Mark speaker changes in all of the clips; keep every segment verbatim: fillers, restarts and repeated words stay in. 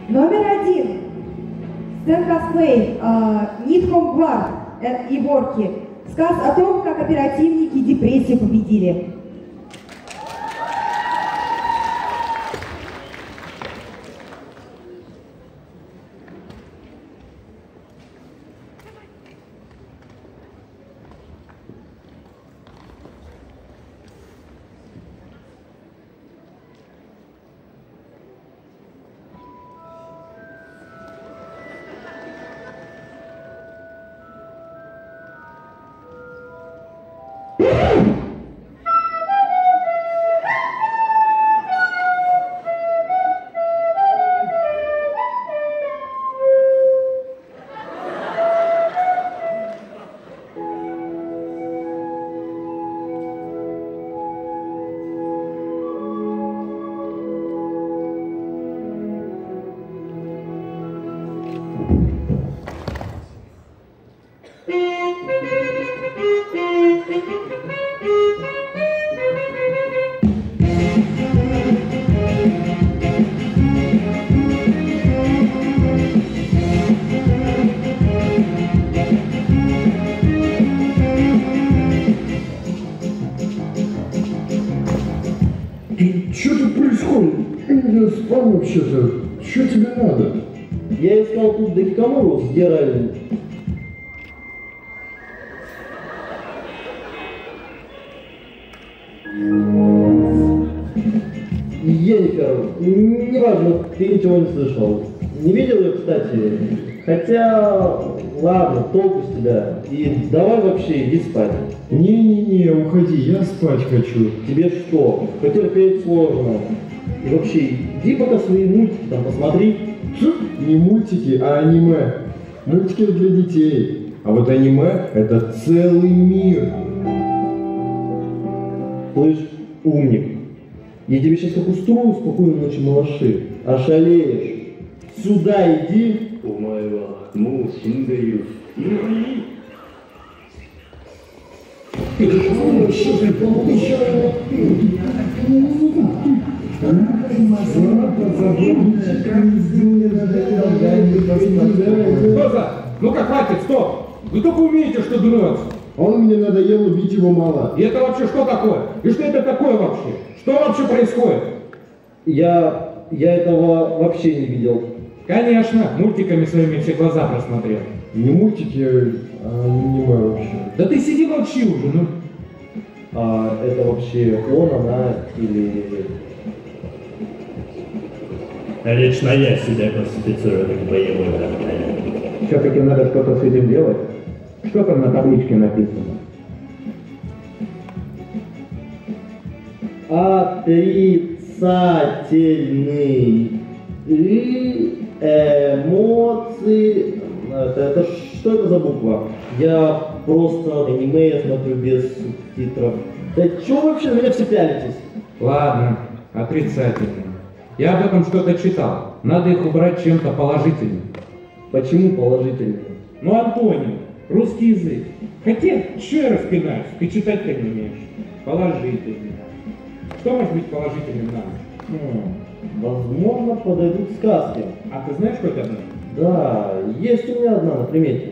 Speaker 1: Номер один. Стэн Косплей, Нитхом Гвар и Ворки. Сказ о том, как оперативники депрессию победили.
Speaker 2: Вообще-то, что тебе надо?
Speaker 3: Я искал тут Декамуру с Геральдом. Йеннифер, неважно, ты ничего не слышал. Не видел ее, кстати? Хотя, ладно, толку с тебя. И давай вообще иди спать.
Speaker 2: Не-не-не, уходи, я спать хочу.
Speaker 3: Тебе что? Потерпеть сложно. И вообще, иди пока свои мультики там посмотри.
Speaker 2: Не мультики, а аниме. Мультики для детей. А вот аниме — это целый мир.
Speaker 3: Слышь, умник, я тебе сейчас как устрою спокойной ночи, малыши. Ошалеешь. Сюда иди.
Speaker 4: Роза, ну-ка хватит, стоп! Вы только умеете что драться.
Speaker 2: Он мне надоел, убить его мало.
Speaker 4: И это вообще что такое? И что это такое вообще? Что вообще происходит?
Speaker 3: Я... я этого вообще не видел.
Speaker 4: Конечно, мультиками своими все глаза просмотрел.
Speaker 2: Не мультики, а аниме вообще.
Speaker 4: Да ты сиди молчи уже, ну.
Speaker 3: А это вообще он, она или...
Speaker 5: Лично я себя классифицирую как боевой враг.
Speaker 6: Все-таки надо что-то с этим делать. Что там на табличке написано?
Speaker 3: Отрицательный эмоции. Это, это что это за буква? Я просто аниме смотрю без субтитров. Да чё вы вообще на меня все пялитесь?
Speaker 4: Ладно, отрицательно. Я об этом что-то читал. Надо их убрать чем-то положительным.
Speaker 3: Почему положительным?
Speaker 4: Ну, Антоним, русский язык. Хотя, что я распинаюсь? Ты читать-то не умеешь. Положительно. Что может быть положительным на ночь?
Speaker 3: Хм, возможно, подойдут сказки.
Speaker 4: А ты знаешь хоть одну?
Speaker 3: Да, есть у меня одна на примете.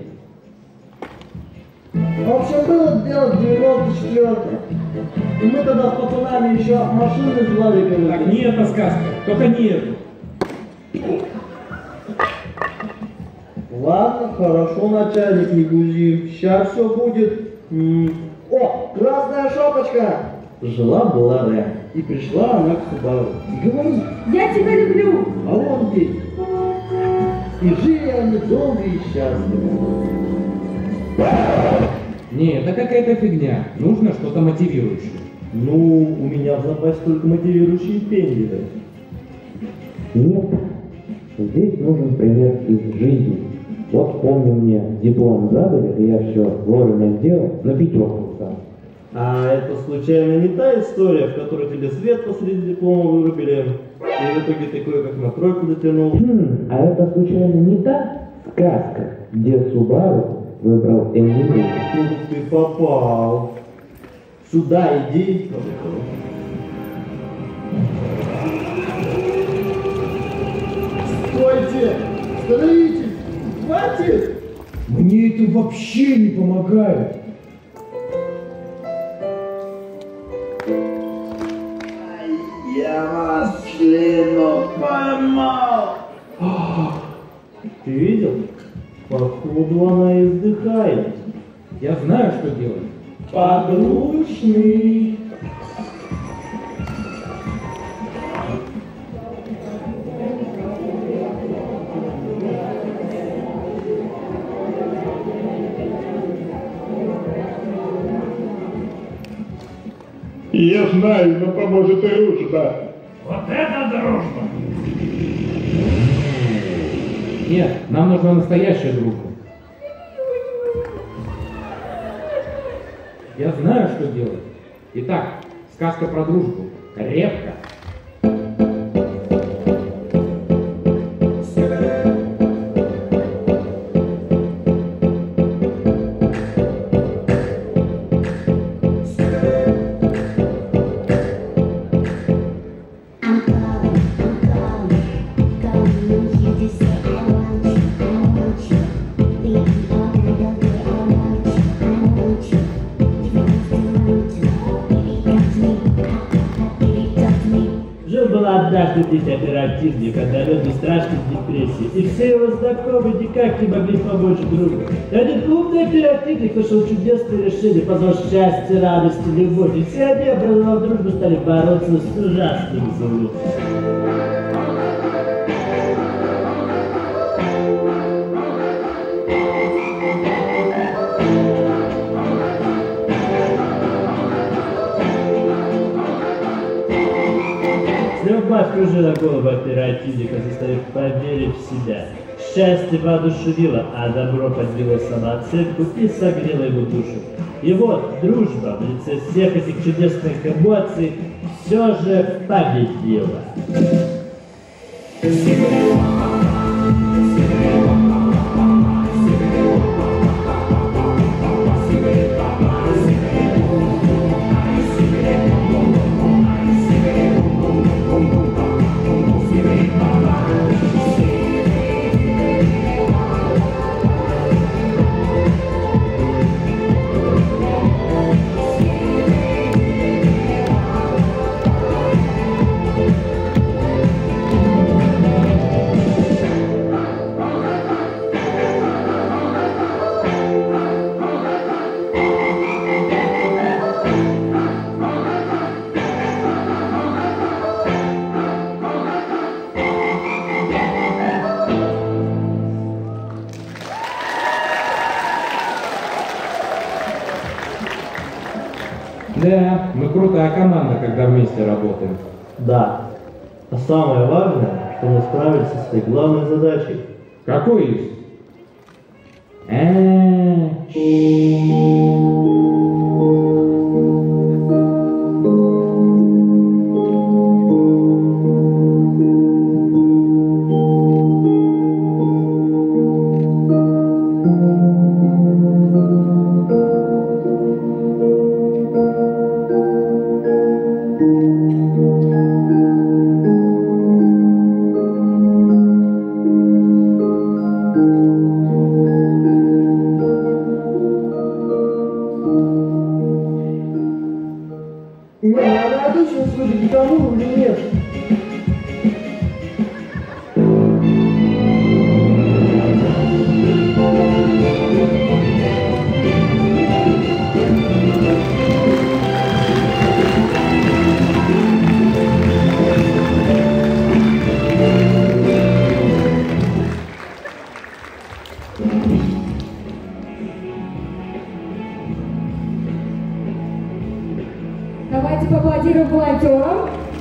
Speaker 3: В общем, было дело в девяносто четвёртом. И мы тогда с пацанами еще машины с Владиком.
Speaker 4: Так, не эта сказка, только не эту.
Speaker 3: Ладно, хорошо, начальник, не гузи. Сейчас все будет. М-м. О, красная шапочка! Жила-была Рэм. И пришла она к Субару. И говорит:
Speaker 1: Я тебя люблю!
Speaker 3: А он здесь. И жили они долго и счастливо.
Speaker 4: Не, это какая-то фигня. Нужно что-то мотивирующее.
Speaker 3: Ну, у меня в запасе только мотивирующие пенделы.
Speaker 6: Нет. Здесь нужен пример из жизни. Вот помню, мне диплом задали, и я все вовремя сделал, на пятерку там.
Speaker 3: А это случайно не та история, в которой тебе свет посреди диплома вырубили, и в итоге ты кое-как на тройку дотянул?
Speaker 6: Хм, а это случайно не та сказка, где Субару выбрал Эмилию?
Speaker 3: Ух ты попал. Сюда иди. Стой
Speaker 2: Стойте! Остановитесь! Хватит! Мне это вообще не помогает.
Speaker 3: Я вас членом поймал. Ты видел? Походу она издыхает.
Speaker 4: Я знаю, что делать.
Speaker 3: Подручный.
Speaker 2: Я знаю, но поможет и дружба.
Speaker 5: Вот это дружба!
Speaker 4: Нет, нам нужна настоящая дружба. Я знаю, что делать. Итак, сказка про дружбу. Крепко.
Speaker 3: Жил-был однажды здесь оперативник, отдаленный страшной депрессии, и все его знакомые никак не могли помочь другу. И один умный оперативник нашел чудесное решение, позвал счастье, радость и любовь, и все они, образовав дружбу, стали бороться с ужасным злом. Любовь кружила голову оперативника, заставив поверить в себя. Счастье воодушевило, а добро подбило самооценку и согрело его душу. И вот дружба в лице всех этих чудесных эмоций все же победила.
Speaker 4: Да, мы крутая команда, когда вместе работаем.
Speaker 3: Да. А самое важное, что мы справились со своей главной задачей.
Speaker 4: Какой есть? А-а-а.
Speaker 2: Не, надо обычно слушать никому или нет.
Speaker 1: Давайте поаплодируем волонтерам.